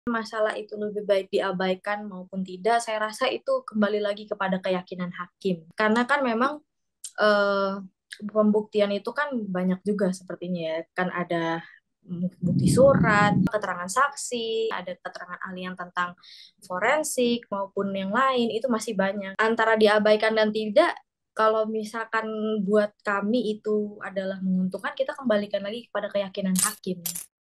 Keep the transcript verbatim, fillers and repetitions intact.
Masalah itu lebih baik diabaikan maupun tidak, saya rasa itu kembali lagi kepada keyakinan hakim. Karena kan memang eh, pembuktian itu kan banyak juga sepertinya ya. Kan ada bukti surat, keterangan saksi, ada keterangan ahli yang tentang forensik maupun yang lain, itu masih banyak. Antara diabaikan dan tidak, kalau misalkan buat kami itu adalah menguntungkan, kita kembalikan lagi kepada keyakinan hakim.